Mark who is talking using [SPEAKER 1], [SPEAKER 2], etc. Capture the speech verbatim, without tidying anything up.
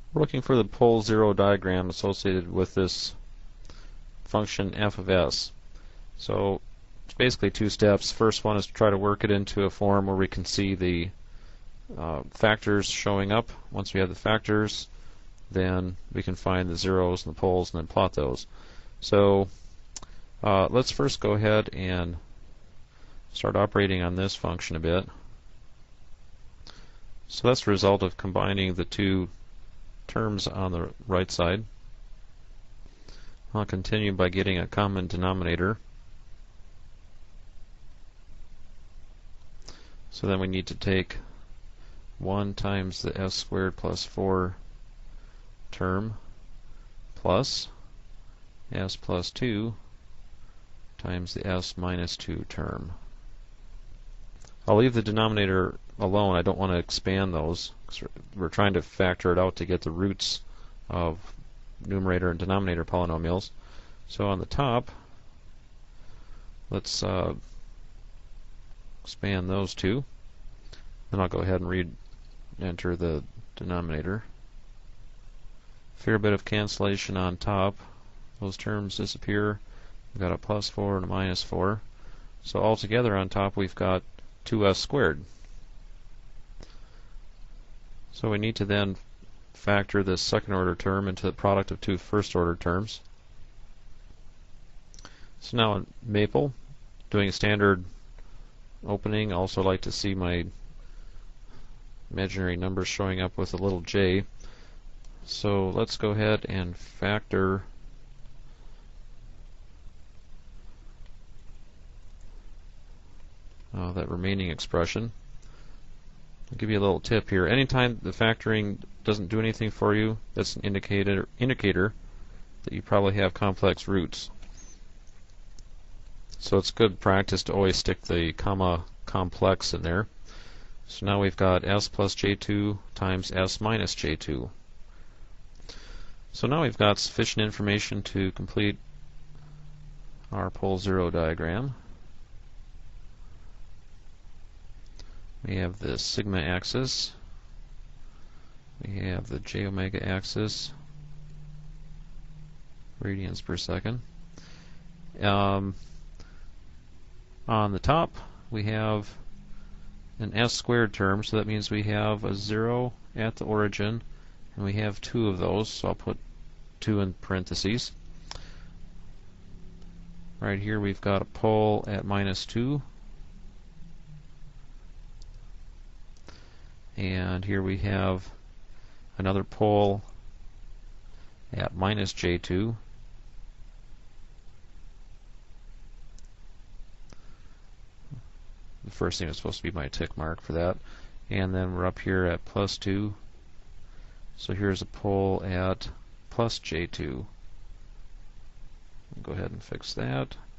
[SPEAKER 1] We're looking for the pole zero diagram associated with this function f of s. So it's basically two steps. First one is to try to work it into a form where we can see the uh, factors showing up. Once we have the factors, then we can find the zeros and the poles and then plot those. So uh, let's first go ahead and start operating on this function a bit. So that's the result of combining the two terms on the right side. I'll continue by getting a common denominator. So then we need to take one times the s squared plus four term plus s plus two times the s minus two term. I'll leave the denominator alone. I don't want to expand those, because we're trying to factor it out to get the roots of numerator and denominator polynomials. So on the top, let's uh, expand those two. Then I'll go ahead and read enter the denominator. Fair bit of cancellation on top. Those terms disappear. We've got a plus four and a minus four. So altogether on top we've got two s squared. So we need to then factor this second order term into the product of two first order terms. So now in Maple, doing a standard opening, I also like to see my imaginary numbers showing up with a little j. So let's go ahead and factor uh, that remaining expression. I'll give you a little tip here. Anytime the factoring doesn't do anything for you, that's an indicator indicator that you probably have complex roots. So it's good practice to always stick the comma complex in there. So now we've got s plus j two times s minus j two. So now we've got sufficient information to complete our pole zero diagram. We have the sigma axis, we have the j omega axis, radians per second. Um, on the top we have an s squared term, so that means we have a zero at the origin, and we have two of those, so I'll put two in parentheses. Right here we've got a pole at minus two, and here we have another pole at minus j two. The first thing is supposed to be my tick mark for that. And then we're up here at plus two. So here's a pole at plus j two. Go ahead and fix that.